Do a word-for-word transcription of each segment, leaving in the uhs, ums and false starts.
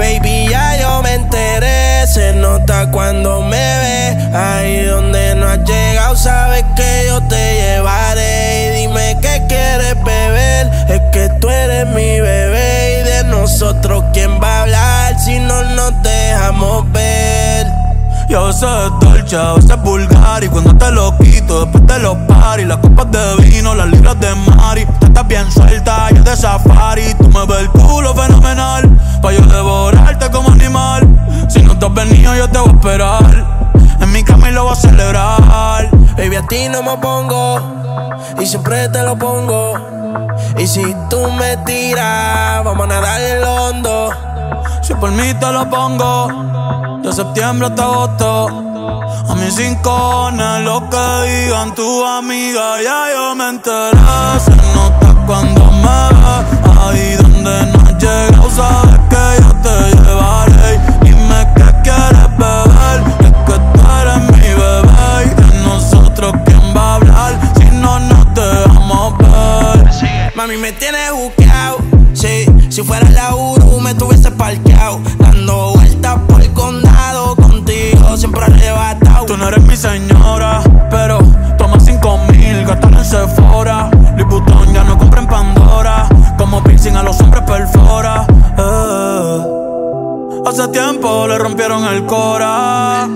Baby, ya yo me enteré. Se nota cuando me ves. Ahí donde no has llegado, sabes que yo te llevaré. Y dime qué quieres beber. Es que tú eres mi bebé. Y de nosotros, ¿quién va a hablar si no nos dejamos ver? Y a veces es dolce, a veces es vulgar. Y cuando te lo quito, después de los paris, las copas de vino, las libras de Mari. Tú estás bien suelta, yo de safari. Tú me ves el culo fenomenal, pa' yo devorarte como animal. Si no te has venido, yo te voy a esperar. En mi cama y lo voy a celebrar. Baby, a ti no me pongo y siempre te lo pongo. Y si tú me tiras, vamos a nadar en el hondo. Si por mí te lo pongo, de septiembre hasta agosto. A mis rincones, lo que digan tu amiga, ya yo me enteré. Se nota cuando me ves. Ahí donde no has llegado, sabes que yo te llevaré. Dime qué quieres beber, es que tú eres mi bebé. Y de nosotros, ¿quién va a hablar si no nos dejamos ver? Mami, me tienes buqueado. Sí, si fuera la Uru me tuviese parqueado, dando vueltas por el condado. Contigo siempre arrebatado. Tú no eres mi señora, pero toma cinco mil, gástalo en Sephora. Liputón ya no compra en Pandora, como piercing a los hombres perfora. eh. Hace tiempo le rompieron el cora.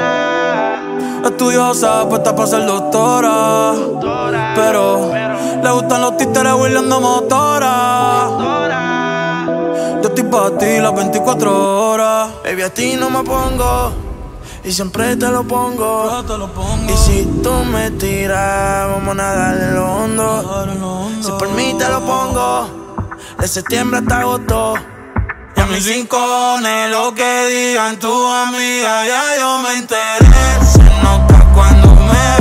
Estudiosa, puesta para ser doctora, pero le gustan los títeres huirleando motora. Yo estoy pa' ti las veinticuatro horas. Baby, a ti no me pongo y siempre te lo pongo. Yo te lo pongo. Y si tú me tiras, vamos a nadar en lo hondo. Si por mí te lo pongo, de septiembre hasta agosto. Y a mis rincones, lo que digan tu amiga, ya yo me enteré. Se nota cuando me